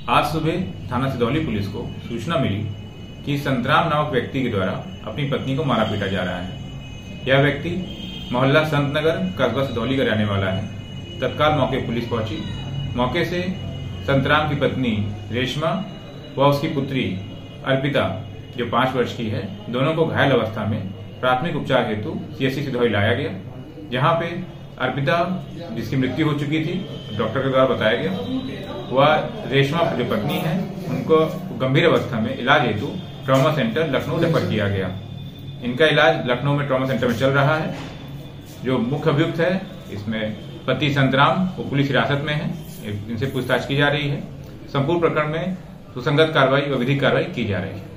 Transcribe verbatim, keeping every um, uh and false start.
आज सुबह थाना सिधौली पुलिस को सूचना मिली कि संतराम नामक व्यक्ति के द्वारा अपनी पत्नी को मारा पीटा जा रहा है। यह व्यक्ति मोहल्ला संत नगर कस्बा सिधौली का रहने वाला है। तत्काल मौके पुलिस पहुंची। मौके से संतराम की पत्नी रेशमा व उसकी पुत्री अर्पिता जो पांच वर्ष की है, दोनों को घायल अवस्था में प्राथमिक उपचार हेतु सीएससी सिधौली लाया गया, जहां पे अर्पिता जिसकी मृत्यु हो चुकी थी डॉक्टर के द्वारा बताया गया, वह रेशमा जो पत्नी है उनको गंभीर अवस्था में इलाज हेतु ट्रॉमा सेंटर लखनऊ रेफर किया गया। इनका इलाज लखनऊ में ट्रॉमा सेंटर में चल रहा है। जो मुख्य अभियुक्त है इसमें पति संतराम वो पुलिस हिरासत में है, इनसे पूछताछ की जा रही है। संपूर्ण प्रकरण में सुसंगत कार्रवाई व विधिक कार्रवाई की जा रही है।